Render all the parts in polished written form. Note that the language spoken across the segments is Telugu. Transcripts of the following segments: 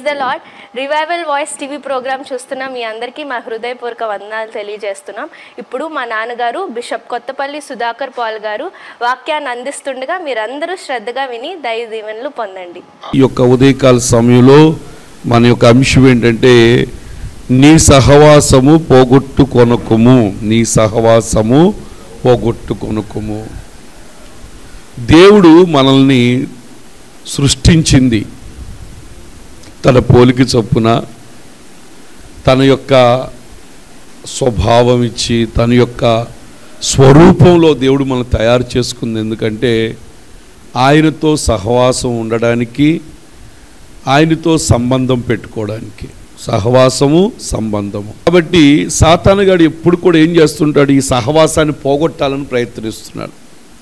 Praise the Lord. Revival voice TV programme చూస్తున్న మీ అందరికీ మా హృదయపూర్వక వందనాలు తెలియజేస్తున్నాం. ఇప్పుడు మా నాన్నగారు బిషప్ కొత్తపల్లి సుధాకర్ పాల్ గారు వాక్యాన్ని అందిస్తుండగా మీరందరూ శ్రద్ధగా విని దైవ దీవెనలు పొందండి. ఈ యొక్క ఉదయకాల సమయంలో మన యొక్క అంశం ఏంటంటే నీ సహవాసము పోగొట్టుకొనకుము. నీ సహవాసము పోగొట్టుకొనకుము. దేవుడు మనల్ని సృష్టించింది తన పోలిక చొప్పున, తన యొక్క స్వభావం ఇచ్చి, తన యొక్క స్వరూపంలో దేవుడు మనం తయారు చేసుకుంది. ఎందుకంటే ఆయనతో సహవాసం ఉండడానికి, ఆయనతో సంబంధం పెట్టుకోవడానికి. సహవాసము, సంబంధము. కాబట్టి సాతానుగాడు ఎప్పుడు కూడా ఏం చేస్తుంటాడు? ఈ సహవాసాన్ని పోగొట్టాలని ప్రయత్నిస్తున్నాడు.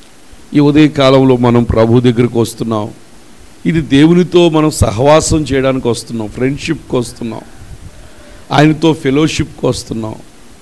ఈ ఉదయకాలంలో మనం ప్రభు దగ్గరికి వస్తున్నాం. ఇది దేవునితో మనం సహవాసం చేయడానికి వస్తున్నాం, ఫ్రెండ్షిప్కి వస్తున్నాం, ఆయనతో ఫెలోషిప్కి వస్తున్నాం,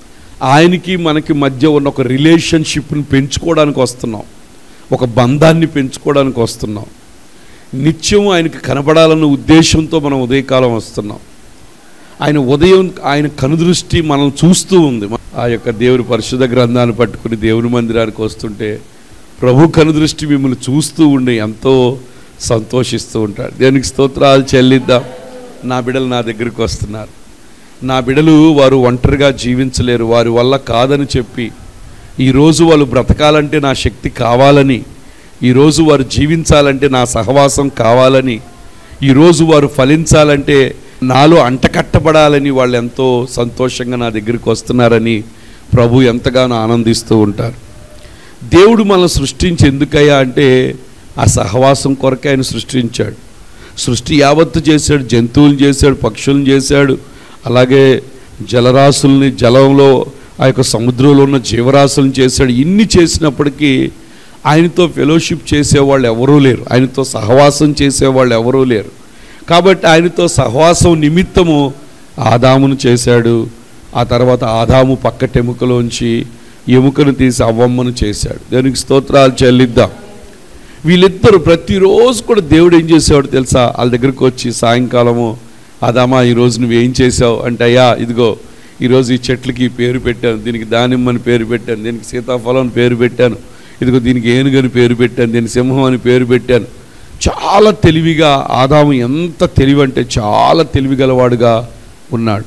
ఆయనకి మనకి మధ్య ఉన్న ఒక రిలేషన్షిప్ని పెంచుకోవడానికి వస్తున్నాం, ఒక బంధాన్ని పెంచుకోవడానికి వస్తున్నాం. నిత్యం ఆయనకి కనపడాలన్న ఉద్దేశంతో మనం ఉదయకాలం వస్తున్నాం. ఆయన ఉదయం ఆయన కనుదృష్టి మనం చూస్తూ ఉంది. ఆ యొక్క దేవుని పరిశుద్ధ గ్రంథాన్ని పట్టుకుని దేవుని మందిరానికి వస్తుంటే ప్రభు కనుదృష్టి మిమ్మల్ని చూస్తూ ఉండి ఎంతో సంతోషిస్తూ ఉంటాడు. దేవునికి స్తోత్రాలు చెల్లిద్దాం. నా బిడ్డలు నా దగ్గరికి వస్తున్నారు. నా బిడ్డలు వారు ఒంటరిగా జీవించలేరు, వారి వల్ల కాదని చెప్పి, ఈరోజు వాళ్ళు బ్రతకాలంటే నా శక్తి కావాలని, ఈరోజు వారు జీవించాలంటే నా సహవాసం కావాలని, ఈరోజు వారు ఫలించాలంటే నాలో అంటకట్టబడాలని వాళ్ళు ఎంతో సంతోషంగా నా దగ్గరికి వస్తున్నారని ప్రభు ఎంతగానో ఆనందిస్తూ ఉంటారు. దేవుడు మనల్ని సృష్టించి ఎందుకయ్యా అంటే ఆ సహవాసం కొరకే ఆయన సృష్టించాడు. సృష్టి యావత్తు చేశాడు. జంతువులు చేశాడు, పక్షులను చేశాడు, అలాగే జలరాశుల్ని, జలంలో ఆ యొక్క సముద్రంలో ఉన్న జీవరాశులను చేశాడు. ఇన్ని చేసినప్పటికీ ఆయనతో ఫెలోషిప్ చేసేవాళ్ళు ఎవరూ లేరు, ఆయనతో సహవాసం చేసేవాళ్ళు ఎవరూ లేరు. కాబట్టి ఆయనతో సహవాసం నిమిత్తము ఆదామును చేశాడు. ఆ తర్వాత ఆదాము పక్కటెముకలోంచి ఎముకను తీసి అవ్వమ్మను చేశాడు. దానికి స్తోత్రాలు చెల్లిద్దాం. వీళ్ళిద్దరూ ప్రతిరోజు కూడా దేవుడు ఏం చేసేవాడు తెలుసా? వాళ్ళ దగ్గరికి వచ్చి సాయంకాలము, ఆదామా ఈరోజు నువ్వేం చేసావు అంటే, అయ్యా ఇదిగో ఈరోజు ఈ చెట్లకి పేరు పెట్టాను, దీనికి దానిమ్మని పేరు పెట్టాను, దీనికి సీతాఫలం అని పేరు పెట్టాను, ఇదిగో దీనికి ఏనుగని పేరు పెట్టాను, దీనికి సింహం అని పేరు పెట్టాను. చాలా తెలివిగా ఆదాము, ఎంత తెలివి అంటే చాలా తెలివిగలవాడుగా ఉన్నాడు.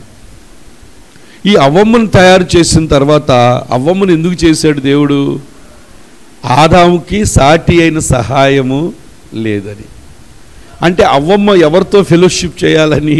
ఈ అవ్వమ్మను తయారు చేసిన తర్వాత అవ్వమ్మను ఎందుకు చేశాడు దేవుడు? ఆదాముకి సాటి అయిన సహాయము లేదని. అంటే అవ్వమ్మ ఎవరితో ఫెలోషిప్ చేయాలని?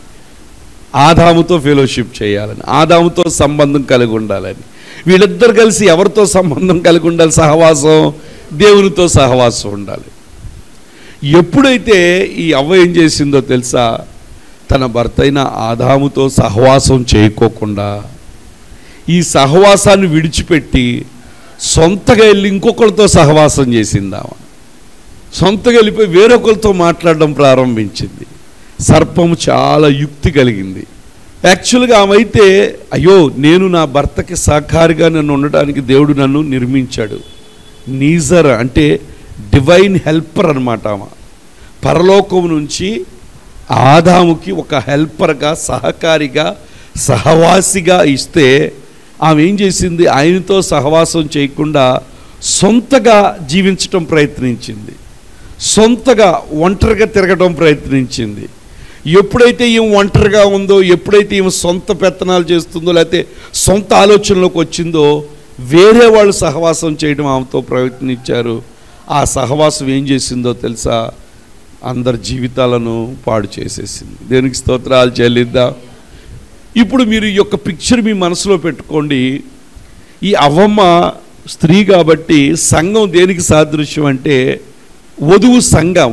ఆదాముతో ఫెలోషిప్ చేయాలని, ఆదాముతో సంబంధం కలిగి ఉండాలని. వీళ్ళిద్దరు కలిసి ఎవరితో సంబంధం కలిగి ఉండాలి? సహవాసం, దేవునితో సహవాసం ఉండాలి. ఎప్పుడైతే ఈ అవ్వ ఏం చేసిందో తెలుసా? తన భర్త అయిన ఆదాముతో సహవాసం చేయకోకుండా ఈ సహవాసాన్ని విడిచిపెట్టి సొంతగా వెళ్ళి ఇంకొకరితో సహవాసం చేసిందామా. సొంతగా వెళ్ళిపోయి వేరొకరితో మాట్లాడడం ప్రారంభించింది. సర్పము చాలా యుక్తి కలిగింది. యాక్చువల్గా ఆమె అయితే, అయ్యో నేను నా భర్తకి సహకారిగా నన్ను ఉండడానికి దేవుడు నన్ను నిర్మించాడు. నీజర్ అంటే డివైన్ హెల్పర్ అన్నమాట. ఆమె పరలోకం నుంచి ఆదాముకి ఒక హెల్పర్గా, సహకారిగా, సహవాసిగా ఇస్తే ఆమె ఏం చేసింది? ఆయనతో సహవాసం చేయకుండా సొంతగా జీవించటం ప్రయత్నించింది, సొంతగా ఒంటరిగా తిరగటం ప్రయత్నించింది. ఎప్పుడైతే ఈమె ఒంటరిగా ఉందో, ఎప్పుడైతే ఈమె సొంత పెత్తనాలు చేస్తుందో, లేకపోతే సొంత ఆలోచనలోకి వచ్చిందో, వేరే వాళ్ళు సహవాసం చేయడం ఆమెతో ప్రయత్నించారు. ఆ సహవాసం ఏం చేసిందో తెలుసా? అందరి జీవితాలను పాడు చేసేసింది. దేనికి స్తోత్రాలు చెల్లిద్దాం. ఇప్పుడు మీరు ఈ యొక్క పిక్చర్ మీ మనసులో పెట్టుకోండి. ఈ అవ్వమ్మ స్త్రీ కాబట్టి సంఘం దేనికి సాదృశ్యం అంటే వధువు సంఘం,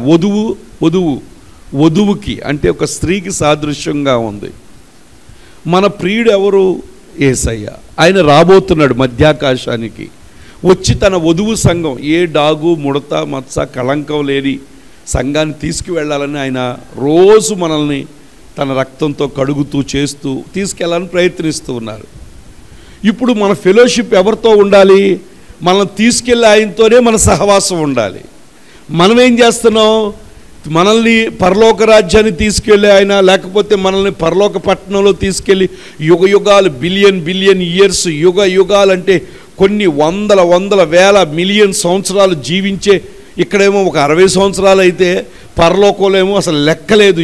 వధువుకి అంటే ఒక స్త్రీకి సాదృశ్యంగా ఉంది. మన ప్రియుడు ఎవరు? యేసయ్య. ఆయన రాబోతున్నాడు మధ్యాకాశానికి వచ్చి తన వధువు సంఘం, ఏ డాగు ముడత మత్స కళంకం లేని సంఘాన్ని తీసుకువెళ్ళాలని ఆయన రోజు మనల్ని తన రక్తంతో కడుగుతూ చేస్తూ తీసుకెళ్ళాలని ప్రయత్నిస్తూ ఉన్నారు. ఇప్పుడు మన ఫెలోషిప్ ఎవరితో ఉండాలి? మనం తీసుకెళ్ళి ఆయనతోనే మన సహవాసం ఉండాలి. మనం ఏం చేస్తున్నాం? మనల్ని పరలోక రాజ్యాన్ని తీసుకెళ్ళి ఆయన, లేకపోతే మనల్ని పరలోక పట్టణంలో తీసుకెళ్ళి యుగ యుగాలు, బిలియన్ ఇయర్స్, యుగ యుగాలు అంటే కొన్ని వందల వేల మిలియన్ సంవత్సరాలు జీవించే, ఇక్కడేమో ఒక 60 సంవత్సరాలు అయితే పరలోకంలో ఏమో అసలు లెక్కలేదు.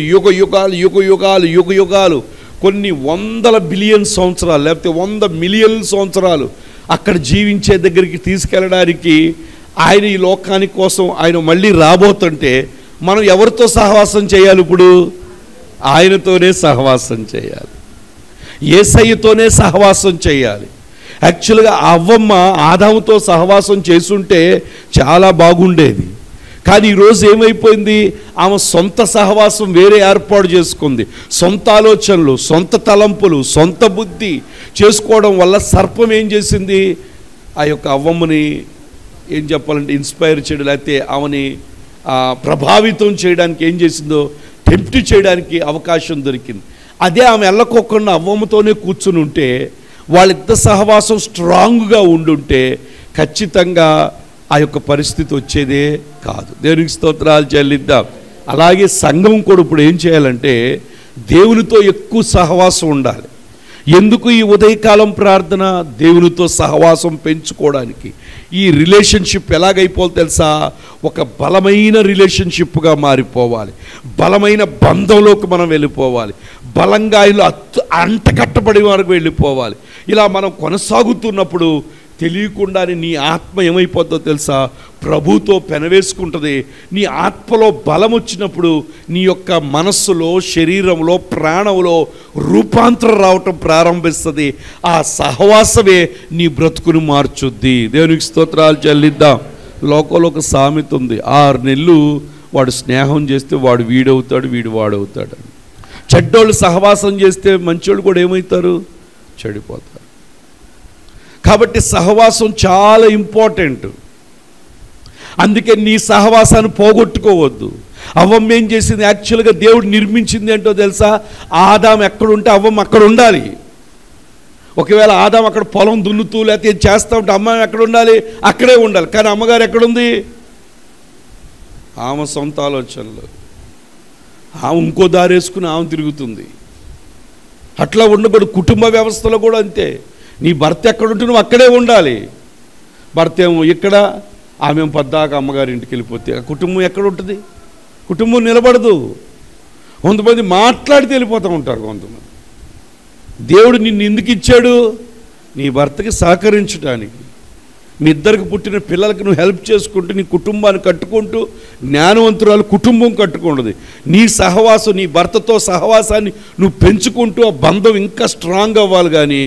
యుగ యుగాలు కొన్ని వందల బిలియన్ సంవత్సరాలు, లేకపోతే 100 మిలియన్ సంవత్సరాలు అక్కడ జీవించే దగ్గరికి తీసుకెళ్ళడానికి ఆయన ఈ లోకాని కోసం ఆయన మళ్ళీ రాబోతుంటే మనం ఎవరితో సహవాసం చేయాలి? ఇప్పుడు ఆయనతోనే సహవాసం చేయాలి, యేసయ్యతోనే సహవాసం చేయాలి. యాక్చువల్గా అవ్వమ్మ ఆదాముతో సహవాసం చేసుంటే చాలా బాగుండేది. కానీ ఈరోజు ఏమైపోయింది? ఆమె సొంత సహవాసం వేరే ఏర్పాటు చేసుకుంది. సొంత ఆలోచనలు, సొంత తలంపులు, సొంత బుద్ధి చేసుకోవడం వల్ల సర్పం ఏం చేసింది? ఆ యొక్క అవ్వమ్మని ఏం చెప్పాలంటే ఇన్స్పైర్ చేయడం, లేకపోతే ఆమెని ప్రభావితం చేయడానికి ఏం చేసిందో, టెంప్ట్ చేయడానికి అవకాశం దొరికింది. అదే ఆమె వెళ్ళకోకుండా అవ్వమ్మతోనే కూర్చుని ఉంటే, వాళ్ళిద్దరు సహవాసం స్ట్రాంగ్గా ఉండుంటే ఖచ్చితంగా ఆ యొక్క పరిస్థితి వచ్చేదే కాదు. దేవునికి స్తోత్రాలు చెల్లిద్దాం. అలాగే సంఘం కూడా ఇప్పుడు ఏం చేయాలంటే దేవునితో ఎక్కువ సహవాసం ఉండాలి. ఎందుకు ఈ ఉదయకాలం ప్రార్థన? దేవునితో సహవాసం పెంచుకోవడానికి. ఈ రిలేషన్షిప్ ఎలాగైపోవాలి తెలుసా? ఒక బలమైన రిలేషన్షిప్గా మారిపోవాలి, బలమైన బంధంలోకి మనం వెళ్ళిపోవాలి, బలంగా ఇలా అంటకట్టబడి వరకు వెళ్ళిపోవాలి. ఇలా మనం కొనసాగుతున్నప్పుడు తెలియకుండానే నీ ఆత్మ ఏమైపోతుందో తెలుసా? ప్రభుతో పెనవేసుకుంటుంది. నీ ఆత్మలో బలం వచ్చినప్పుడు నీ యొక్క మనస్సులో, శరీరంలో, ప్రాణంలో రూపాంతరం రావటం ప్రారంభిస్తుంది. ఆ సహవాసమే నీ బ్రతుకును మార్చుద్ది. దేవునికి స్తోత్రాలు చెల్లిద్దాం. లోకంలో ఒక సామెత ఉంది, 6 నెలలు వాడు స్నేహం చేస్తే వాడు వీడవుతాడు, వీడు వాడవుతాడు. చెడ్డోళ్ళు సహవాసం చేస్తే మంచోళ్ళు కూడా ఏమవుతారు? చెడిపోతారు. కాబట్టి సహవాసం చాలా ఇంపార్టెంట్. అందుకే నీ సహవాసాన్ని పోగొట్టుకోవద్దు. అవ్వమ్మ ఏం చేసింది? యాక్చువల్గా దేవుడు నిర్మించింది ఏంటో తెలుసా? ఆదాం ఎక్కడుంటే అవ్వమ్మ అక్కడ ఉండాలి. ఒకవేళ ఆదాం అక్కడ పొలం దున్నుతూ లేకపోతే చేస్తూ ఉంటే అమ్మాయి ఎక్కడ ఉండాలి? అక్కడే ఉండాలి. కానీ అమ్మగారు ఎక్కడుంది? ఆమె సొంత ఆలోచనలు, ఆమె ఇంకో దారి వేసుకుని ఆమె తిరుగుతుంది. అట్లా ఉండకూడదు. కుటుంబ వ్యవస్థలో కూడా అంతే. నీ భర్త ఎక్కడుంటే నువ్వు అక్కడే ఉండాలి. భర్త ఏమో ఇక్కడ, ఆమె పద్దాక అమ్మగారి ఇంటికి వెళ్ళిపోతే ఆ కుటుంబం ఎక్కడ ఉంటుంది? కుటుంబం నిలబడదు. కొంతమంది మాట్లాడితే వెళ్ళిపోతూ ఉంటారు. కొంతమంది దేవుడు నిన్ను ఎందుకు ఇచ్చాడు? నీ భర్తకి సహకరించడానికి. మీ ఇద్దరికి పుట్టిన పిల్లలకి నువ్వు హెల్ప్ చేసుకుంటూ నీ కుటుంబాన్ని కట్టుకుంటూ జ్ఞానవంతురాలు కుటుంబం కట్టుకుంటుంది. నీ సహవాసం, నీ భర్తతో సహవాసాన్ని నువ్వు పెంచుకుంటూ ఆ బంధం ఇంకా స్ట్రాంగ్ అవ్వాలి. కానీ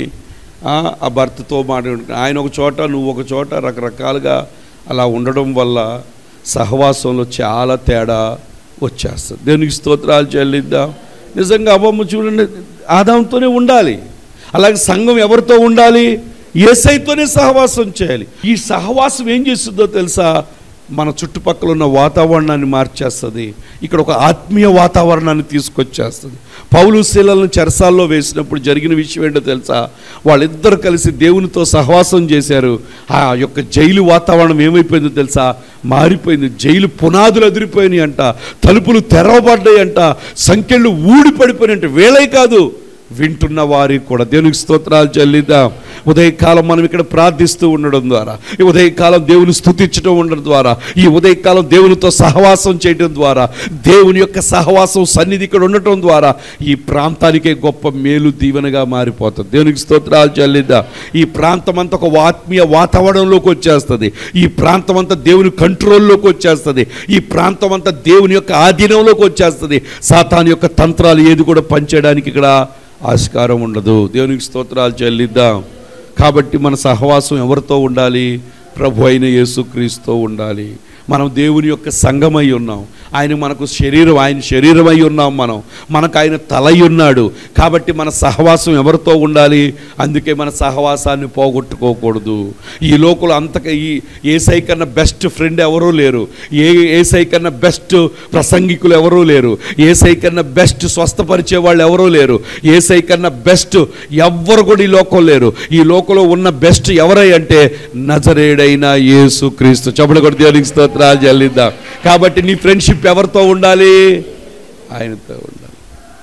ఆ భర్తతో మాట్లాడు, ఆయన ఒక చోట నువ్వు ఒక చోట, రకరకాలుగా అలా ఉండడం వల్ల సహవాసంలో చాలా తేడా వచ్చేస్తుంది. దేవునికి స్తోత్రాలు చెల్లిద్దాం. నిజంగా అవ్వమ్మ చూడండి, ఆదాంతోనే ఉండాలి. అలాగే సంఘం ఎవరితో ఉండాలి? యేసయ్యతోనే సహవాసం చేయాలి. ఈ సహవాసం ఏం చేస్తుందో తెలుసా? మన చుట్టుపక్కల ఉన్న వాతావరణాన్ని మార్చేస్తుంది. ఇక్కడ ఒక ఆత్మీయ వాతావరణాన్ని తీసుకొచ్చేస్తుంది. పౌలు శీలను చెరసాల్లో వేసినప్పుడు జరిగిన విషయం ఏంటో తెలుసా? వాళ్ళిద్దరు కలిసి దేవునితో సహవాసం చేశారు. ఆ యొక్క జైలు వాతావరణం ఏమైపోయిందో తెలుసా? మారిపోయింది. జైలు పునాదులు అదిరిపోయినాయి అంట, తలుపులు తెరవబడ్డాయి అంట, సంఖ్యలు ఊడిపడిపోయినాయంట. వేళే కాదు, వింటున్న వారికి కూడా. దేవునికి స్తోత్రాలు చెల్లిద్దాం. ఉదయకాలం మనం ఇక్కడ ప్రార్థిస్తూ ఉండడం ద్వారా, ఈ ఉదయకాలం దేవుని స్తుతించడం ఉండడం ద్వారా, ఈ ఉదయకాలం దేవునితో సహవాసం చేయడం ద్వారా, దేవుని యొక్క సహవాసం సన్నిధి ఇక్కడ ఉండటం ద్వారా ఈ ప్రాంతానికే గొప్ప మేలు దీవెనగా మారిపోతుంది. దేవునికి స్తోత్రాలు చెల్లిద్దాం. ఈ ప్రాంతం అంతా ఒక ఆత్మీయ వాతావరణంలోకి వచ్చేస్తుంది. ఈ ప్రాంతం అంతా దేవుని కంట్రోల్లోకి వచ్చేస్తుంది. ఈ ప్రాంతం అంతా దేవుని యొక్క ఆధీనంలోకి వచ్చేస్తుంది. సాతాను యొక్క తంత్రాలు ఏది కూడా పనిచేయడానికి ఇక్కడ ఆస్కారం ఉండదు. దేవునికి స్తోత్రాలు చెల్లిద్దాం. కాబట్టి మన సహవాసం ఎవరితో ఉండాలి? ప్రభు అయిన యేసుక్రీస్తుతో ఉండాలి. మనం దేవుని యొక్క సంఘమై ఉన్నాం. ఆయన మనకు శరీరం, ఆయన శరీరమై ఉన్నాం. మనకు ఆయన తలై ఉన్నాడు. కాబట్టి మన సహవాసం ఎవరితో ఉండాలి? అందుకే మన సహవాసాన్ని పోగొట్టుకోకూడదు. ఈ లోకంలో అంతగా ఈ యేసయ్య కన్నా బెస్ట్ ఫ్రెండ్ ఎవరూ లేరు. యేసయ్య కన్నా బెస్ట్ ప్రసంగికులు ఎవరూ లేరు. యేసయ్య కన్నా బెస్ట్ స్వస్థపరిచే వాళ్ళు ఎవరూ లేరు. యేసయ్య కన్నా బెస్ట్ ఎవ్వరు కూడా ఈ లోకం లేరు. ఈ లోకంలో ఉన్న బెస్ట్ ఎవరై అంటే నజరేయుడైన యేసుక్రీస్తు. చెప్పులు కొట్టి దేవునికి స్తోత్రాలు చెల్లిద్దాం. కాబట్టి నీ ఫ్రెండ్షిప్ ఫ్రెండ్షిప్ ఎవరితో ఉండాలి? ఆయనతో ఉండాలి.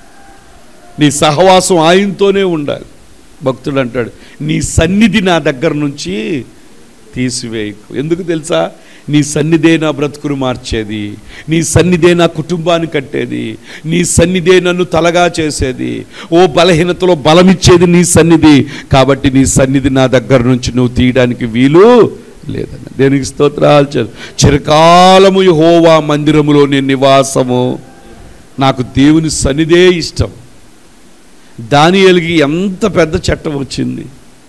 నీ సహవాసం ఆయనతోనే ఉండాలి. భక్తుడు అంటాడు, నీ సన్నిధి నా దగ్గర నుంచి తీసివేయకు. ఎందుకు తెలుసా? నీ సన్నిధే నా బ్రతుకును మార్చేది, నీ సన్నిధే నా కుటుంబాన్ని కట్టేది, నీ సన్నిధే నన్ను తలగా చేసేది, ఓ బలహీనతలో బలమిచ్చేది నీ సన్నిధి. కాబట్టి నీ సన్నిధి నా దగ్గర నుంచి నువ్వు తీయడానికి వీలు లేదన్న. దేనికి స్తోత్రాలు. చిరకాలము యెహోవా మందిరములో నేను నివాసము. నాకు దేవుని సన్నిధే ఇష్టం. దానియేలుకి ఎంత పెద్ద చట్టం వచ్చింది.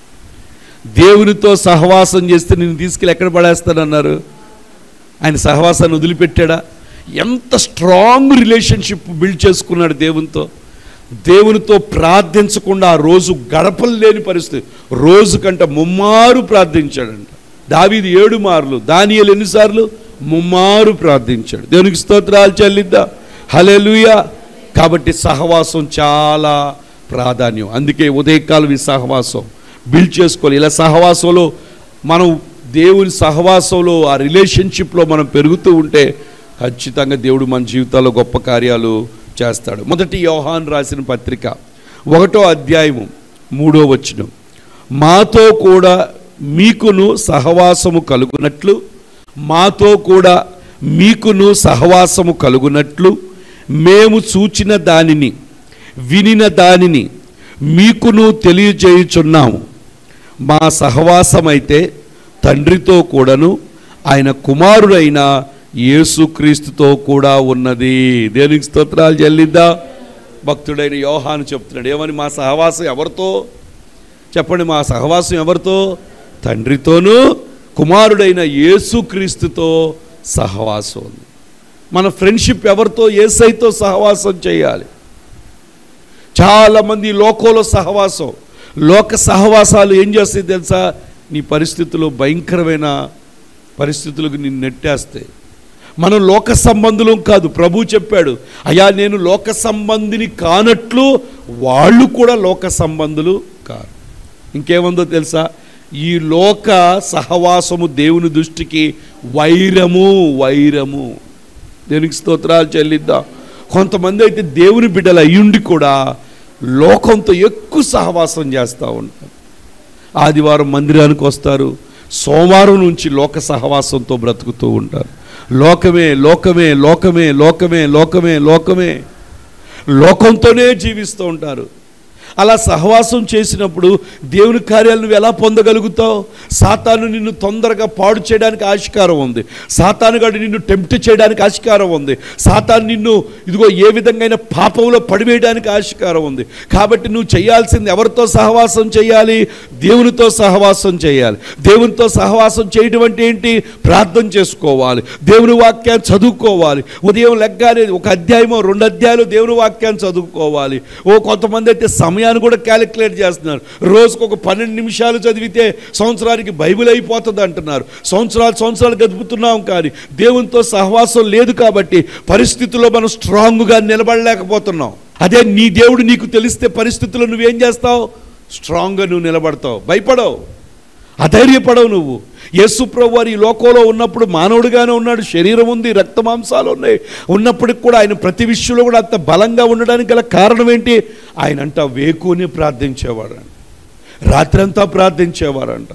దేవునితో సహవాసం చేస్తే నిన్ను తీసుకెళ్ళి ఎక్కడ పడేస్తానన్నారు? ఆయన సహవాసాన్ని వదిలిపెట్టాడా? ఎంత స్ట్రాంగ్ రిలేషన్షిప్ బిల్డ్ చేసుకున్నాడు దేవునితో. దేవునితో ప్రార్థించకుండా ఆ రోజు గడపలేని పరిస్థితి. రోజు కంటే ముమ్మారు ప్రార్థించాడంట. దావీదు 7 మార్లు, దానియేలు ఎన్నిసార్లు? ముమ్మారు ప్రార్థించాడు. దేవునికి స్తోత్రాలు చెల్లిద్దాం. హల్లెలూయా. కాబట్టి సహవాసం చాలా ప్రాధాన్యం. అందుకే ఉదయకాలం ఈ సహవాసం బిల్డ్ చేసుకోవాలి. ఇలా సహవాసంలో మనం దేవుని సహవాసంలో ఆ రిలేషన్షిప్లో మనం పెరుగుతూ ఉంటే ఖచ్చితంగా దేవుడు మన జీవితాల్లో గొప్ప కార్యాలు చేస్తాడు. మొదటి యోహాను రాసిన పత్రిక 1వ అధ్యాయము 3వ వచనం, మాతో కూడా మీకును సహవాసము కలుగునట్లు, మాతో కూడా మీకును సహవాసము కలుగునట్లు మేము చూచిన దానిని వినిన దానిని మీకును తెలియజేయుచున్నాము. మా సహవాసమైతే తండ్రితో కూడాను ఆయన కుమారుడైన యేసుక్రీస్తుతో కూడా ఉన్నది. దేవునికి స్తోత్రాలు చెల్లిద్దా. భక్తుడైన యోహాను చెప్తున్నాడు ఏమని? మా సహవాసం ఎవరితో చెప్పండి? మా సహవాసం ఎవరితో? తండ్రితోనూ కుమారుడైన యేసుక్రీస్తుతో సహవాసం ఉంది. మన ఫ్రెండ్షిప్ ఎవరితో? యేసయ్యతో సహవాసం చేయాలి. చాలామంది లోకంలో సహవాసం, లోక సహవాసాలు ఏం చేస్తాయి తెలుసా? నీ పరిస్థితుల్లో భయంకరమైన పరిస్థితులకు నిన్ను నెట్టేస్తాయి. మనం లోక సంబంధులం కాదు. ప్రభు చెప్పాడు, అయ్యా నేను లోక సంబంధిని కానట్లు వాళ్ళు కూడా లోక సంబంధులు కారు. ఇంకేముందో తెలుసా? ఈ లోక సహవాసము దేవుని దృష్టికి వైరము. దేవునికి స్తోత్రాలు చెల్లిద్దాం. కొంతమంది అయితే దేవుని బిడ్డలు అయ్యుండి కూడా లోకంతో ఎక్కువ సహవాసం చేస్తూ ఉంటారు. ఆదివారం మందిరానికి వస్తారు, సోమవారం నుంచి లోక సహవాసంతో బ్రతుకుతూ ఉంటారు. లోకమే లోకమే లోకమే లోకమే లోకమే లోకమే లోకంతోనే జీవిస్తూ ఉంటారు. అలా సహవాసం చేసినప్పుడు దేవుని కార్యాలు నువ్వు ఎలా పొందగలుగుతావు? సాతాను నిన్ను తొందరగా పాడు చేయడానికి ఆస్కారం ఉంది. సాతానుగాడు నిన్ను టెంప్ట్ చేయడానికి ఆస్కారం ఉంది. సాతాను నిన్ను ఇదిగో ఏ విధంగా పాపంలో పడివేయడానికి ఆస్కారం ఉంది. కాబట్టి నువ్వు చేయాల్సింది ఎవరితో సహవాసం చేయాలి? దేవునితో సహవాసం చేయాలి. దేవునితో సహవాసం చేయడం అంటే ఏంటి? ప్రార్థన చేసుకోవాలి, దేవుని వాక్యాన్ని చదువుకోవాలి. ఉదయం లెగ్గానే 1 అధ్యాయమో 2 అధ్యాయాలు దేవుని వాక్యాన్ని చదువుకోవాలి. కొంతమంది అయితే సమయాన్ని కూడా క్యాలిక్యులేట్ చేస్తున్నారు. రోజుకు ఒక 12 నిమిషాలు చదివితే సంవత్సరానికి బైబిల్ అయిపోతుంది అంటున్నారు. సంవత్సరాలు గడుపుతున్నాం, కానీ దేవునితో సహవాసం లేదు. కాబట్టి పరిస్థితుల్లో మనం స్ట్రాంగ్గా నిలబడలేకపోతున్నాం. అదే నీ దేవుడు నీకు తెలిస్తే పరిస్థితుల్లో నువ్వేం చేస్తావు? స్ట్రాంగ్గా నువ్వు నిలబడతావు, భయపడవు, అధైర్యపడవు. నువ్వు యేసు ప్రభు వారు ఈ లోకంలో ఉన్నప్పుడు మానవుడిగానే ఉన్నాడు, శరీరం ఉంది, రక్త మాంసాలు ఉన్నాయి. ఉన్నప్పటికి కూడా ఆయన ప్రతి విషయంలో కూడా అంత బలంగా ఉండడానికి గల కారణం ఏంటి? ఆయన అంట వేకుని ప్రార్థించేవాడంట, రాత్రంతా ప్రార్థించేవారంట,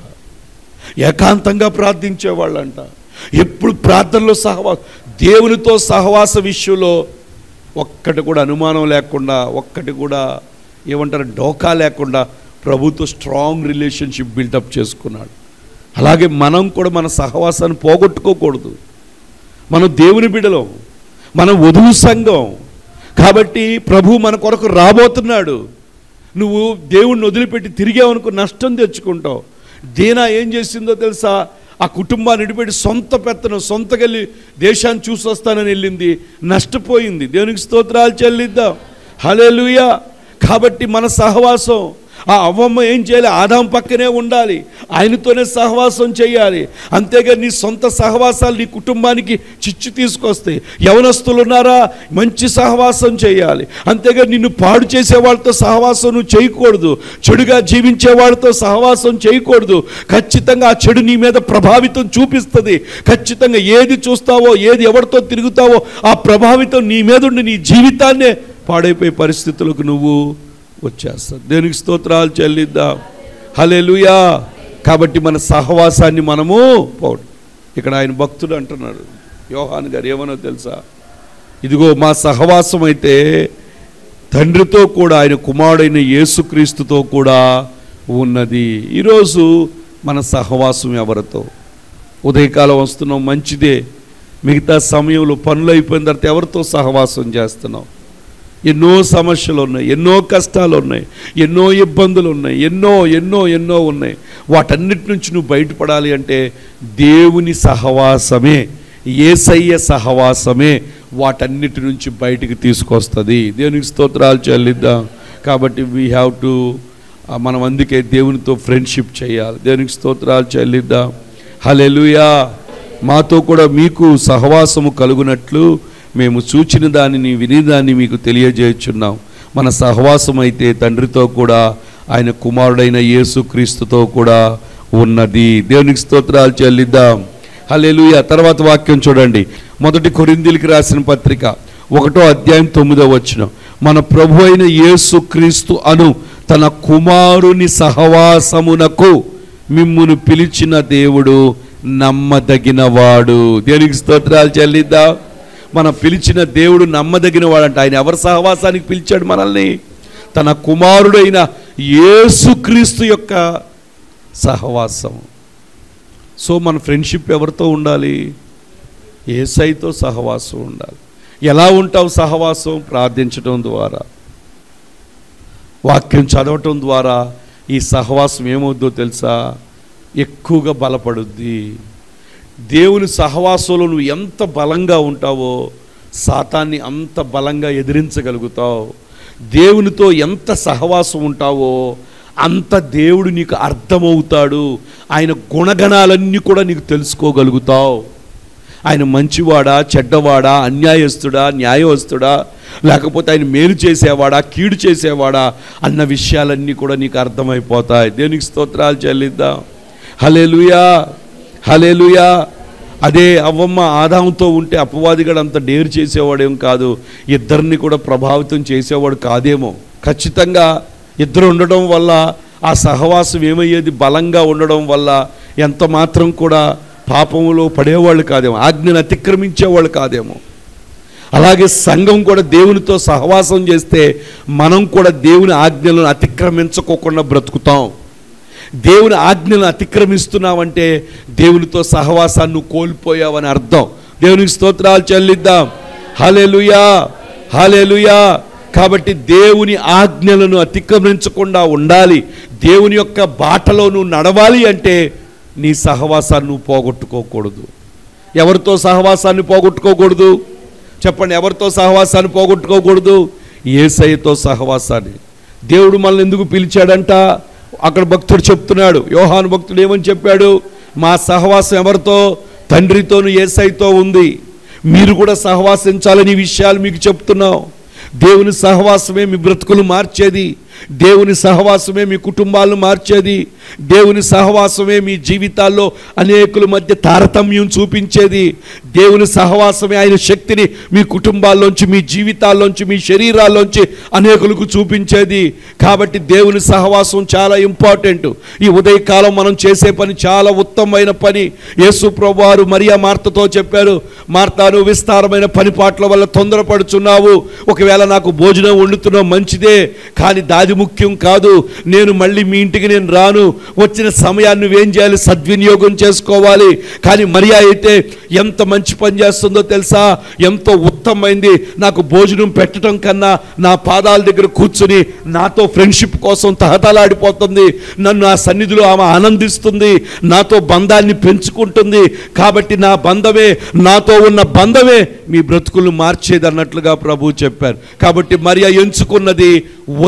ఏకాంతంగా ప్రార్థించేవాళ్ళంట. ఎప్పుడు ప్రార్థనలో దేవునితో సహవాస విషయంలో ఒక్కటి కూడా అనుమానం లేకుండా, ఒక్కటి కూడా ఏమంటారు డోకా లేకుండా ప్రభుతో స్ట్రాంగ్ రిలేషన్షిప్ బిల్డప్ చేసుకున్నాడు. అలాగే మనం కూడా మన సహవాసాన్ని పోగొట్టుకోకూడదు. మనం దేవుని బిడ్డలం, మనం వధువు సంఘం. కాబట్టి ప్రభు మన కొరకు రాబోతున్నాడు. నువ్వు దేవుణ్ణి వదిలిపెట్టి తిరిగావనుకో నష్టం తెచ్చుకుంటావు. దీనా ఏం చేసిందో తెలుసా? ఆ కుటుంబాన్ని విడిపెట్టి సొంత పెత్తనం, సొంతకెళ్ళి దేశాన్ని చూసి వస్తానని వెళ్ళింది, నష్టపోయింది. దేవునికి స్తోత్రాలు చెల్లిద్దాం. హల్లెలూయా. కాబట్టి మన సహవాసం ఆ అవ్వమ్మ ఏం చేయాలి? ఆదాం పక్కనే ఉండాలి, ఆయనతోనే సహవాసం చేయాలి. అంతేగా నీ సొంత సహవాసాలు నీ కుటుంబానికి చిచ్చు తీసుకొస్తాయి. యవనస్తులు ఉన్నారా? మంచి సహవాసం చేయాలి. అంతేగా నిన్ను పాడు చేసే వాళ్ళతో సహవాసం నువ్వు చేయకూడదు, చెడుగా జీవించే వాళ్ళతో సహవాసం చేయకూడదు. ఖచ్చితంగా ఆ చెడు నీ మీద ప్రభావితం చూపిస్తుంది. ఖచ్చితంగా ఏది చూస్తావో, ఏది ఎవరితో తిరుగుతావో ఆ ప్రభావితం నీ మీద ఉండి నీ జీవితాన్నే పాడైపోయే పరిస్థితులకు నువ్వు వచ్చేస్తావు. దేవునికి స్తోత్రాలు చెల్లిద్దాం. హల్లెలూయా. కాబట్టి మన సహవాసాన్ని మనము పోడు. ఇక్కడ ఆయన భక్తుడు అంటున్నాడు, యోహాను గారు ఏమనో తెలుసా? ఇదిగో మా సహవాసం అయితే తండ్రితో కూడా, ఆయన కుమారుడైన యేసుక్రీస్తుతో కూడా ఉన్నది. ఈరోజు మన సహవాసం ఎవరితో? ఉదయకాలం వస్తున్నాం, మంచిదే. మిగతా సమయంలో పనులు అయిపోయిన తర్వాత ఎవరితో సహవాసం చేస్తున్నాం? ఎన్నో సమస్యలు ఉన్నాయి, ఎన్నో కష్టాలు ఉన్నాయి, ఎన్నో ఇబ్బందులు ఉన్నాయి, ఎన్నో ఎన్నో ఎన్నో ఉన్నాయి. వాటన్నిటి నుంచి నువ్వు బయటపడాలి అంటే దేవుని సహవాసమే, యేసయ్య సహవాసమే వాటన్నిటి నుంచి బయటికి తీసుకొస్తుంది. దేవునికి స్తోత్రాలు చెల్లిద్దాం. కాబట్టి వీ హ్యావ్ టు, మనం అందుకే దేవునితో ఫ్రెండ్షిప్ చేయాలి. దేవునికి స్తోత్రాలు చెల్లిద్దాం. హల్లెలూయా. మాతో కూడా మీకు సహవాసము కలుగునట్లు మేము చూచిన దానిని, విని దాన్ని మీకు తెలియజేయుచున్నాం. మన సహవాసం అయితే తండ్రితో కూడా, ఆయన కుమారుడైన యేసుక్రీస్తుతో కూడా ఉన్నది. దేవునికి స్తోత్రాలు చెల్లిద్దాం. హల్లెలూయా. తర్వాత వాక్యం చూడండి, 1 కొరింథీయులకు రాసిన పత్రిక 1వ అధ్యాయం 9వ వచనం. మన ప్రభు అయిన యేసుక్రీస్తు అను తన కుమారుని సహవాసమునకు మిమ్మును పిలిచిన దేవుడు నమ్మదగినవాడు. దేవునికి స్తోత్రాలు చెల్లిద్దాం. మన పిలిచిన దేవుడు నమ్మదగిన వాడంట. ఆయన ఎవరి సహవాసానికి పిలిచాడు మనల్ని? తన కుమారుడైన యేసుక్రీస్తు యొక్క సహవాసం. సో మన ఫ్రెండ్షిప్ ఎవరితో ఉండాలి? యేసయ్యతో సహవాసం ఉండాలి. ఎలా ఉంటావు సహవాసం? ప్రార్థించడం ద్వారా, వాక్యం చదవటం ద్వారా ఈ సహవాసం ఏమవుద్దో తెలుసా? ఎక్కువగా బలపడుద్ది. దేవుని సహవాసంలో నువ్వు ఎంత బలంగా ఉంటావో సాతాన్ని అంత బలంగా ఎదిరించగలుగుతావు. దేవునితో ఎంత సహవాసం ఉంటావో అంత దేవుడు నీకు అర్థమవుతాడు. ఆయన గుణగణాలన్నీ కూడా నీకు తెలుసుకోగలుగుతావు. ఆయన మంచివాడా, చెడ్డవాడా, అన్యాయస్తుడా, న్యాయవస్తుడా, లేకపోతే ఆయన మేలు చేసేవాడా, కీడు చేసేవాడా అన్న విషయాలన్నీ కూడా నీకు అర్థమైపోతాయి. దేవునికి స్తోత్రాలు చెల్లిద్దాం. హల్లెలూయా, హల్లెలూయా. అదే అవ్వమ్మ ఆదాముతో ఉంటే అపవాదిగాడు అంత డేర్ చేసేవాడేం కాదు, ఇద్దరిని కూడా ప్రభావితం చేసేవాడు కాదేమో. ఖచ్చితంగా ఇద్దరు ఉండడం వల్ల ఆ సహవాసం ఏమయ్యేది? బలంగా ఉండడం వల్ల ఎంత మాత్రం కూడా పాపములో పడేవాళ్ళు కాదేమో, ఆజ్ఞను అతిక్రమించేవాళ్ళు కాదేమో. అలాగే సంఘం కూడా దేవునితో సహవాసం చేస్తే మనం కూడా దేవుని ఆజ్ఞలను అతిక్రమించుకోకుండా బ్రతుకుతాం. దేవుని ఆజ్ఞలను అతిక్రమిస్తున్నావంటే దేవునితో సహవాసాన్ని కోల్పోయావని అర్థం. దేవునికి స్తోత్రాలు చెల్లిద్దాం. హల్లెలూయా, హల్లెలూయా. కాబట్టి దేవుని ఆజ్ఞలను అతిక్రమించకుండా ఉండాలి. దేవుని యొక్క బాటలో నువ్వు నడవాలి అంటే నీ సహవాసాన్ని నువ్వు పోగొట్టుకోకూడదు. ఎవరితో సహవాసాన్ని పోగొట్టుకోకూడదు? చెప్పండి, ఎవరితో సహవాసాన్ని పోగొట్టుకోకూడదు? యేసయ్యతో సహవాసాన్ని. దేవుడు మనల్ని ఎందుకు పిలిచాడంట? అక్కడ భక్తుడు చెప్తున్నాడు, యోహాను భక్తుడు ఏమని చెప్పాడు? మా సహవాసం ఎవరితో? తండ్రితోను యేసయ్యతో ఉంది. మీరు కూడా సహవాసించాలని విషయాలు మీకు చెప్తున్నాం. దేవుని సహవాసమే మీ బ్రతుకులు మార్చేది. దేవుని సహవాసమే మీ కుటుంబాలను మార్చేది. దేవుని సహవాసమే మీ జీవితాల్లో అనేకుల మధ్య తారతమ్యం చూపించేది. దేవుని సహవాసమే ఆయన శక్తిని మీ కుటుంబాల్లోంచి, మీ జీవితాల్లోంచి, మీ శరీరాల్లోంచి అనేకులకు చూపించేది. కాబట్టి దేవుని సహవాసం చాలా ఇంపార్టెంట్. ఈ ఉదయకాలం మనం చేసే పని చాలా ఉత్తమమైన పని. యేసు ప్రభువారు మరియా మార్తతో చెప్పారు, మార్తా, నువ్వు విస్తారమైన పనిపాట్ల వల్ల తొందరపడుచున్నావు. ఒకవేళ నాకు భోజనం వండుతున్నావు మంచిదే, కానీ దాది ముఖ్యం కాదు. నేను మళ్ళీ మీ ఇంటికి నేను రాను. వచ్చిన సమయాన్ని నువ్వేం చేయాలి? సద్వినియోగం చేసుకోవాలి. కానీ మరియా అయితే ఎంత మంచి పని చేస్తుందో తెలుసా? ఎంతో ఉత్తమమైంది. నాకు భోజనం పెట్టడం కన్నా నా పాదాల దగ్గర కూర్చుని నాతో ఫ్రెండ్షిప్ కోసం తహతలాడిపోతుంది. నన్ను ఆ సన్నిధిలో ఆమె ఆనందిస్తుంది, నాతో బంధాన్ని పెంచుకుంటుంది. కాబట్టి నా బంధమే, నాతో ఉన్న బంధమే మీ బ్రతుకులను మార్చేది అన్నట్లుగా ప్రభు చెప్పారు. కాబట్టి మరియా ఎంచుకున్నది ఉత్తమమైన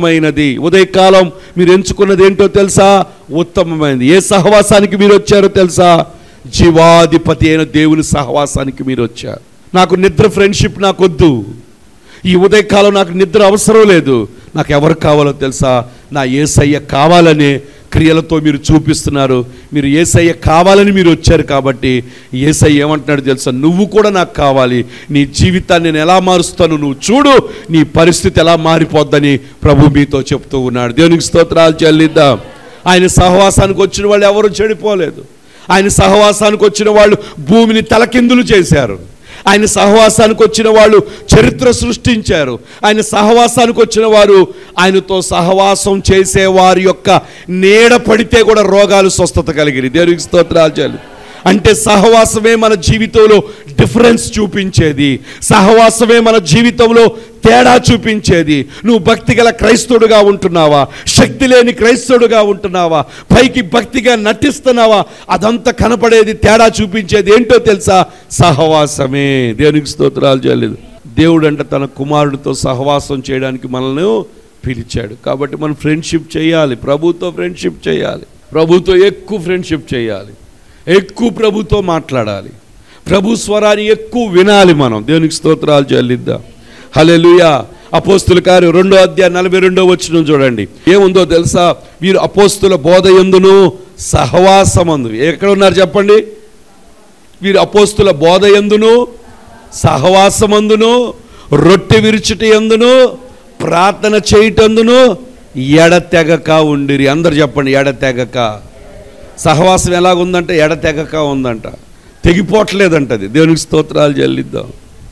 ఉత్తమమైనది. ఉదయకాలం మీరు ఎంచుకున్నది ఏంటో తెలుసా? ఉత్తమమైనది. ఏ సహవాసానికి మీరు వచ్చారో తెలుసా? జీవాధిపతి అయిన దేవుని సహవాసానికి మీరు వచ్చారు. నాకు నిద్ర ఫ్రెండ్షిప్ నాకొద్దు, ఈ ఉదయకాలం నాకు నిద్ర అవసరం లేదు, నాకు ఎవరు కావాలో తెలుసా? నా యేసయ్య కావాలనే క్రియలతో మీరు చూపిస్తున్నారు. మీరు యేసయ్య కావాలని మీరు వచ్చారు కాబట్టి యేసయ్య ఏమంటున్నాడు తెలుసా? నువ్వు కూడా నాకు కావాలి, నీ జీవితాన్ని నేను ఎలా మారుస్తాను నువ్వు చూడు, నీ పరిస్థితి ఎలా మారిపోద్దని ప్రభు మీతో చెప్తూ ఉన్నాడు. దేవునికి స్తోత్రాలు చెల్లిద్దాం. ఆయన సహవాసానికి వచ్చిన వాళ్ళు ఎవరు చెడిపోలేదు. ఆయన సహవాసానికి వచ్చిన వాళ్ళు భూమిని తలకిందులు చేశారు. ఆయన సహవాసానికి వచ్చిన వాళ్ళు చరిత్ర సృష్టించారు. ఆయన సహవాసానికి వచ్చిన వారు ఆయనతో సహవాసం చేసే వారి యొక్క నీడ పడితే కూడా రోగాలు స్వస్థత కలిగినాయి. దేవునికి స్తోత్రాలు చాలు. అంటే సహవాసమే మన జీవితంలో డిఫరెన్స్ చూపించేది. సహవాసమే మన జీవితంలో తేడా చూపించేది. నువ్వు భక్తి గల క్రైస్తవుడుగా ఉంటున్నావా, శక్తి లేని క్రైస్తవుడుగా ఉంటున్నావా, పైకి భక్తిగా నటిస్తున్నావా, అదంతా కనపడేది, తేడా చూపించేది ఏంటో తెలుసా? సహవాసమే. దేవునికి స్తోత్రాలు చేయలేదు. దేవుడు అంటే తన కుమారుడితో సహవాసం చేయడానికి మనల్ని పిలిచాడు. కాబట్టి మనం ఫ్రెండ్షిప్ చేయాలి, ప్రభుతో ఫ్రెండ్షిప్ చేయాలి, ప్రభుతో ఎక్కువ ఫ్రెండ్షిప్ చేయాలి, ఎక్కువ ప్రభుతో మాట్లాడాలి, ప్రభు స్వరాన్ని ఎక్కువ వినాలి మనం. దేవునికి స్తోత్రాలు చెల్లిద్దాం. హల్లెలూయా. అపోస్తుల కార్యం 2వ అధ్యాయం 42వ వచనం చూడండి. ఏముందో తెలుసా? వీరు అపోస్తుల బోధ యందును సహవాసమందు. ఎక్కడ ఉన్నారు చెప్పండి? వీరు అపోస్తుల బోధ యందును సహవాసమందును రొట్టె విరుచుట యందును ప్రార్థన చేయుటందును ఎడతెగక ఉండిరి. అందరు చెప్పండి, ఎడతెగక. సహవాసం ఎలాగుందంటే ఎడతెగక ఉందంట, తెగిపోవట్లేదంట. అది దేవునికి స్తోత్రాలు చెల్లిద్దాం.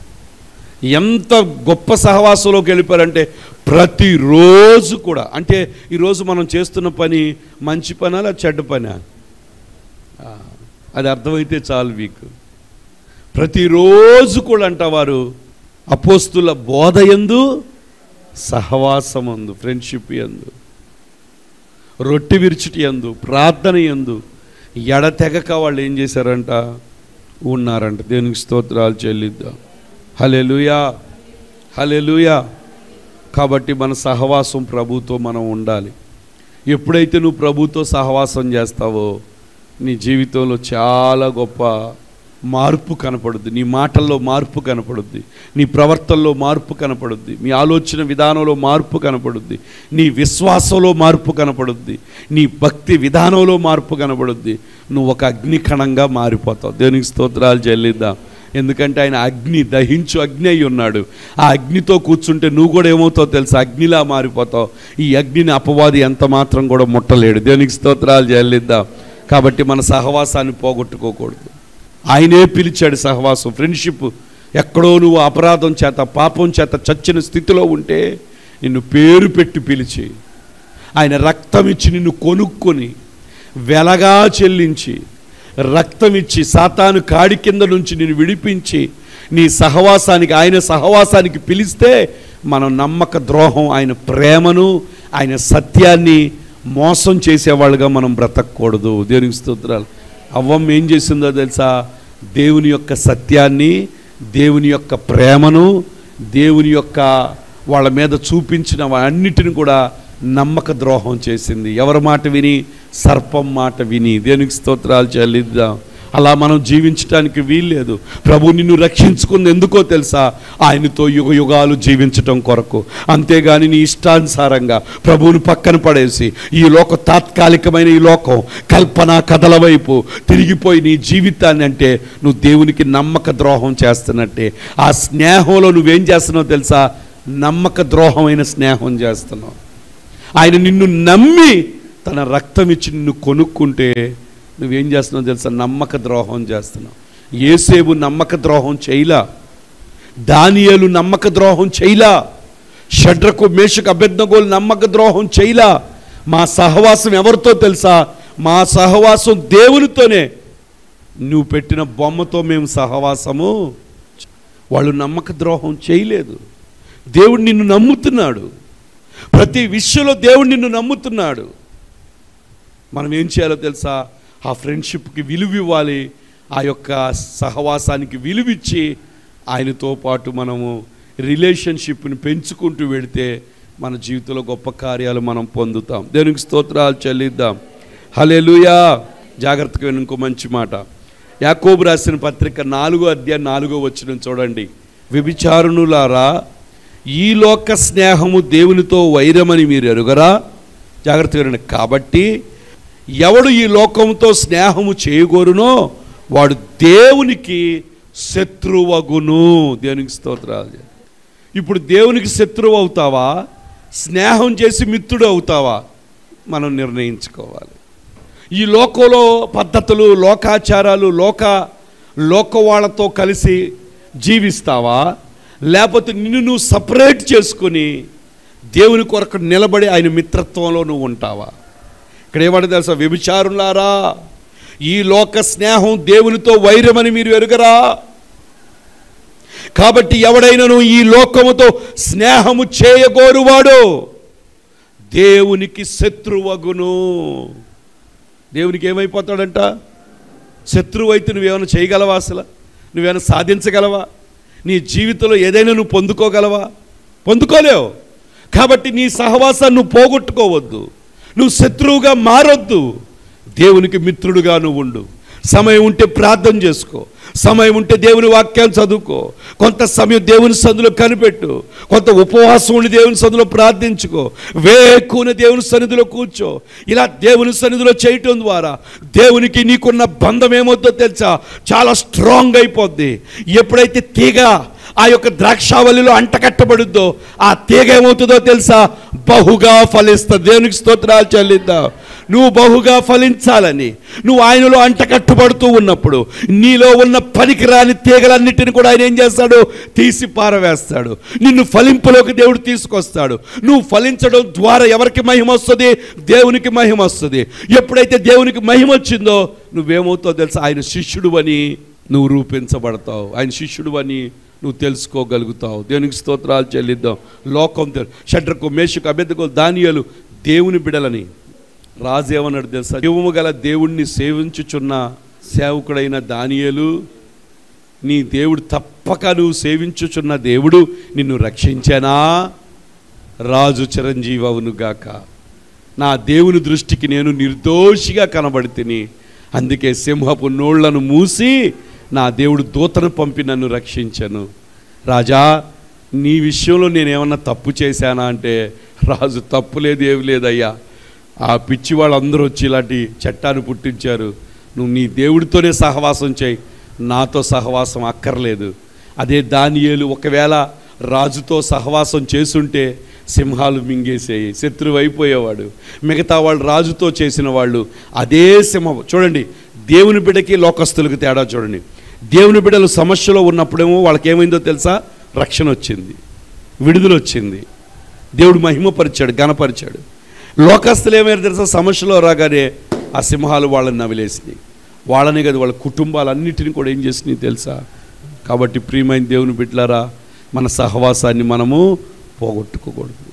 ఎంత గొప్ప సహవాసంలోకి వెళ్ళిపోయారంటే ప్రతిరోజు కూడా, అంటే ఈరోజు మనం చేస్తున్న పని మంచి పనా లేదా చెడ్డ పనా, అది అర్థమైతే చాలు మీకు. ప్రతిరోజు కూడా అంట వారు అపోస్తుల బోధ యందు సహవాసమందు, ఫ్రెండ్షిప్ యందు, రొట్టె విరుచుటి యందు, ప్రార్థన యందు ఎడతెగక వాళ్ళు ఏం చేశారంట? ఉన్నారంట. దేవునికి స్తోత్రాలు చెల్లిద్దాం. హల్లెలూయా, హల్లెలూయా. కాబట్టి మన సహవాసం ప్రభుతో మనం ఉండాలి. ఎప్పుడైతే నువ్వు ప్రభుతో సహవాసం చేస్తావో నీ జీవితంలో చాలా గొప్ప మార్పు కనపడుద్ది. నీ మాటల్లో మార్పు కనపడుద్ది, నీ ప్రవర్తనలో మార్పు కనపడుద్ది, నీ ఆలోచన విధానంలో మార్పు కనపడుద్ది, నీ విశ్వాసంలో మార్పు కనపడుద్ది, నీ భక్తి విధానంలో మార్పు కనపడుద్ది. నువ్వు ఒక అగ్నికణంగా మారిపోతావు. దేవునికి స్తోత్రాలు చెల్లిద్దాం. ఎందుకంటే ఆయన అగ్ని, దహించు అగ్ని అయి ఉన్నాడు. ఆ అగ్నితో కూర్చుంటే నువ్వు కూడా ఏమవుతావు తెలుసా? అగ్నిలా మారిపోతావు. ఈ అగ్నిని అపవాది ఎంత మాత్రం కూడా ముట్టలేడు. దేవునికి స్తోత్రాలు చెల్లిద్దాం. కాబట్టి మన సహవాసాన్ని పోగొట్టుకోకూడదు. ఆయనే పిలిచాడు సహవాసం, ఫ్రెండ్షిప్. ఎక్కడో నువ్వు అపరాధం చేత, పాపం చేత చచ్చిన స్థితిలో ఉంటే నిన్ను పేరు పెట్టి పిలిచి, ఆయన రక్తం ఇచ్చి నిన్ను కొనుక్కొని, వెలగా చెల్లించి, రక్తం ఇచ్చి సాతాను కాడి కింద నుంచి నిన్ను విడిపించి నీ సహవాసానికి, ఆయన సహవాసానికి పిలిస్తే మనం నమ్మక ద్రోహం, ఆయన ప్రేమను, ఆయన సత్యాన్ని మోసం చేసేవాళ్ళుగా మనం బ్రతకూడదు. దేవునికి స్తోత్రాలు. అవ్వమ్మ ఏం చేసిందో తెలుసా? దేవుని యొక్క సత్యాన్ని, దేవుని యొక్క ప్రేమను, దేవుని యొక్క వాళ్ళ మీద చూపించిన అన్నిటిని కూడా నమ్మక ద్రోహం చేసింది. ఎవరి మాట విని? సర్పం మాట విని. దేవునికి స్తోత్రాలు చెల్లిద్దాం. అలా మనం జీవించడానికి వీల్లేదు. ప్రభు నిన్ను రక్షించుకుంది ఎందుకో తెలుసా? ఆయనతో యుగ యుగాలు జీవించటం కొరకు. అంతేగాని నీ ఇష్టానుసారంగా ప్రభువుని పక్కన పడేసి ఈ తాత్కాలికమైన ఈ లోకం కల్పన కథల వైపు తిరిగిపోయి నీ జీవితాన్ని, అంటే నువ్వు దేవునికి నమ్మక ద్రోహం చేస్తున్నట్టే. ఆ స్నేహంలో నువ్వేం చేస్తున్నావు తెలుసా? నమ్మక ద్రోహమైన స్నేహం చేస్తున్నావు. ఆయన నిన్ను నమ్మి తన రక్తం ఇచ్చి నిన్ను కొనుక్కుంటే నువ్వేం చేస్తున్నావు తెలుసా? నమ్మక ద్రోహం చేస్తున్నావు. యేసేపు నమ్మక ద్రోహం చేయలా, దానియేలు నమ్మక ద్రోహం చేయలా, షడ్రకు మేషకు అబేద్నెగోలు నమ్మక ద్రోహం చేయలా. మా సహవాసం ఎవరితో తెలుసా? మా సహవాసం దేవునితోనే. నువ్వు పెట్టిన బొమ్మతో మేము సహవాసము. వాళ్ళు నమ్మక ద్రోహం చేయలేదు. దేవుడు నిన్ను నమ్ముతున్నాడు. ప్రతి విషయంలో దేవుడు నిన్ను నమ్ముతున్నాడు. మనం ఏం చేయాలో తెలుసా? ఆ ఫ్రెండ్షిప్కి విలువ ఇవ్వాలి, ఆ యొక్క సహవాసానికి విలువిచ్చి ఆయనతో పాటు మనము రిలేషన్షిప్ని పెంచుకుంటూ వెళితే మన జీవితంలో గొప్ప కార్యాలు మనం పొందుతాం. దేవునికి స్తోత్రాలు చెల్లిద్దాం. హల్లెలూయా. జాగ్రత్తగా విను ఇంకో మంచి మాట. యాకోబు రాసిన పత్రిక 4:4 చూడండి. వ్యభిచారుణులారా, ఈ లోక స్నేహము దేవునితో వైరమని మీరు ఎరుగరా? జాగ్రత్తగా వినండి. కాబట్టి ఎవడు ఈ లోకంతో స్నేహము చేయగోరునో వాడు దేవునికి శత్రువగును. దేవునికి స్తోత్రాలు. ఇప్పుడు దేవునికి శత్రువు అవుతావా, స్నేహం చేసి మిత్రుడు అవుతావా? మనం నిర్ణయించుకోవాలి. ఈ లోకంలో పద్ధతులు, లోకాచారాలు, లోక వాళ్ళతో కలిసి జీవిస్తావా, లేకపోతే నిన్ను నువ్వు సపరేట్ చేసుకొని దేవుని కొరకు నిలబడి ఆయన మిత్రత్వంలో నువ్వు ఉంటావా? ఇక్కడ ఏమంటే తెలుసా? వ్యభిచారులారా, ఈ లోక స్నేహం దేవునితో వైరమని మీరు ఎరుగరా? కాబట్టి ఎవడైనాను ఈ లోకముతో స్నేహము చేయగోరువాడు దేవునికి శత్రువగును. దేవునికి ఏమైపోతాడంట? శత్రువు అయితే నువ్వేమైనా చేయగలవా? అసలు నువ్వేమైనా సాధించగలవా? నీ జీవితంలో ఏదైనా నువ్వు పొందుకోగలవా? పొందుకోలేవు. కాబట్టి నీ సహవాసాన్ని నువ్వు పోగొట్టుకోవద్దు, నువ్వు శత్రువుగా మారొద్దు. దేవునికి మిత్రుడుగా నువ్వు ఉండు. సమయం ఉంటే ప్రార్థన చేసుకో, సమయం ఉంటే దేవుని వాక్యాన్ని చదువుకో, కొంత సమయం దేవుని సన్నిధిలో కనిపెట్టు, కొంత ఉపవాసం ఉండి దేవుని సన్నిధిలో ప్రార్థించుకో, వేకున దేవుని సన్నిధిలో కూర్చో. ఇలా దేవుని సన్నిధిలో చేయటం ద్వారా దేవునికి నీకున్న బంధం ఏమవుతుందో తెలుసా? చాలా స్ట్రాంగ్ అయిపోద్ది. ఎప్పుడైతే తీగ ఆ యొక్క ద్రాక్షావళిలో అంటకట్టబడుద్దో ఆ తీగ ఏమవుతుందో తెలుసా? బహుగా ఫలిస్తుంది. దేవునికి స్తోత్రాలు చెల్లిద్దాం. నువ్వు బహుగా ఫలించాలని నువ్వు ఆయనలో అంటకట్టుబడుతూ ఉన్నప్పుడు నీలో ఉన్న పనికిరాని తీగలన్నిటిని కూడా ఆయన ఏం చేస్తాడు? తీసి పారవేస్తాడు. నిన్ను ఫలింపులోకి దేవుడు తీసుకొస్తాడు. నువ్వు ఫలించడం ద్వారా ఎవరికి మహిమ వస్తుంది? దేవునికి మహిమ వస్తుంది. ఎప్పుడైతే దేవునికి మహిమ వచ్చిందో నువ్వేమవుతావు తెలుసా? ఆయన శిష్యుడు అని నువ్వు రూపించబడతావు, ఆయన శిష్యుడు అని నువ్వు తెలుసుకోగలుగుతావు. దేవునికి స్తోత్రాలు చెల్లిద్దాం. లోకం షడ్రకు, మేషకు, అబేద్నెగో, దానియేలు దేవుని బిడలని. రాజు ఏమన్నాడు తెలుసా? జీవము గల దేవుణ్ణి సేవించుచున్న సేవకుడైన దానియేలు, నీ దేవుడు తప్పక నువ్వు సేవించుచున్న దేవుడు నిన్ను రక్షించానా? రాజు చిరంజీవి అవునుగాక. నా దేవుని దృష్టికి నేను నిర్దోషిగా కనబడితిని, అందుకే సింహపు నోళ్లను మూసి నా దేవుడు దూతను పంపి నన్ను రక్షించాను. రాజా, నీ విషయంలో నేనేమన్నా తప్పు చేశానా అంటే, రాజు తప్పు లేదు, ఏమి లేదయ్యా. ఆ పిచ్చి వాళ్ళందరూ వచ్చి ఇలాంటి చట్టాన్ని పుట్టించారు. నువ్వు నీ దేవుడితోనే సహవాసం చేయి, నాతో సహవాసం అక్కర్లేదు. అదే దానియేలు ఒకవేళ రాజుతో సహవాసం చేసుంటే సింహాలు మింగేసేయి, శత్రువు అయిపోయేవాడు. మిగతా వాళ్ళు రాజుతో చేసిన వాళ్ళు అదే సింహం. చూడండి, దేవుని బిడ్డకి లోకస్తులకు తేడా చూడండి. దేవుని బిడ్డలు సమస్యలో ఉన్నప్పుడేమో వాళ్ళకి ఏమైందో తెలుసా? రక్షణ వచ్చింది, విడుదల వచ్చింది, దేవుడు మహిమపరిచాడు, ఘనపరిచాడు. లోకస్తులు ఏమైనా తెలుసా? సమస్యలో రాగానే ఆ సింహాలు వాళ్ళని నవిలేసినాయి. వాళ్ళని కదా వాళ్ళ కుటుంబాలన్నిటిని కూడా ఏం చేసినాయి తెలుసా? కాబట్టి ప్రియమైన దేవుని బిడ్డలారా, మన సహవాసాన్ని మనము పోగొట్టుకోకూడదు.